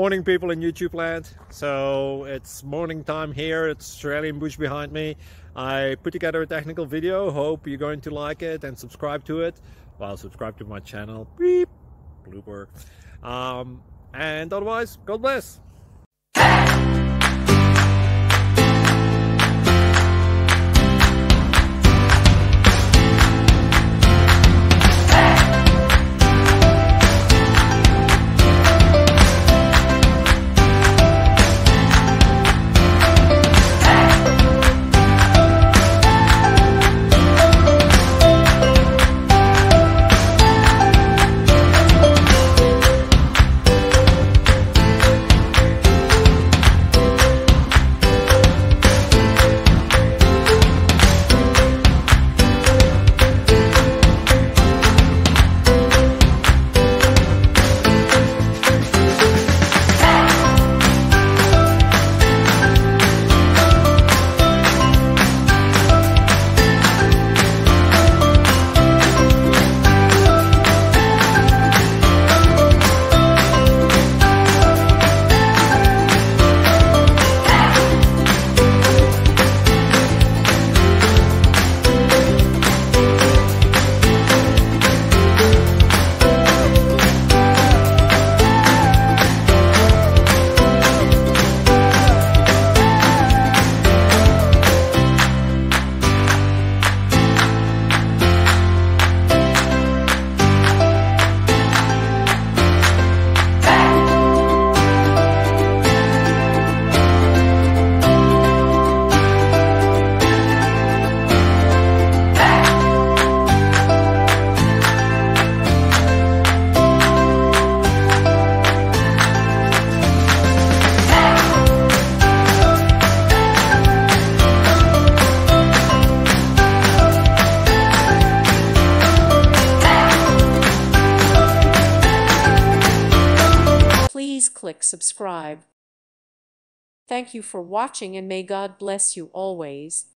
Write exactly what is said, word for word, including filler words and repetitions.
Morning, people in YouTube land. So it's morning time here. It's Australian bush behind me. I put together a technical video. Hope you're going to like it and subscribe to it. Well, subscribe to my channel. Beep. Blooper. Um, and otherwise, God bless. Please click subscribe. Thank you for watching and may God bless you always.